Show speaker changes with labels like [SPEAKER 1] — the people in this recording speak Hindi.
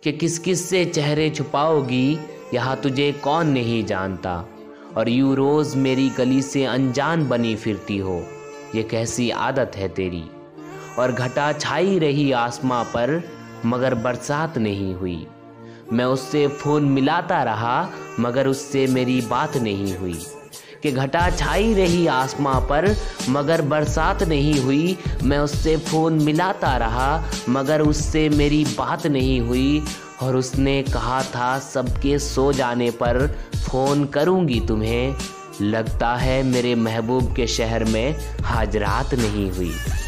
[SPEAKER 1] कि किस किस से चेहरे छुपाओगी, यहाँ तुझे कौन नहीं जानता। और यूँ रोज़ मेरी गली से अनजान बनी फिरती हो, ये कैसी आदत है तेरी। और घटा छाई रही आसमां पर मगर बरसात नहीं हुई। मैं उससे फ़ोन मिलाता रहा मगर उससे मेरी बात नहीं हुई। कि घटा छाई रही आसमां पर मगर बरसात नहीं हुई। मैं उससे फ़ोन मिलाता रहा मगर उससे मेरी बात नहीं हुई। और उसने कहा था सबके सो जाने पर फ़ोन करूँगी तुम्हें। लगता है मेरे महबूब के शहर में आज रात नहीं हुई।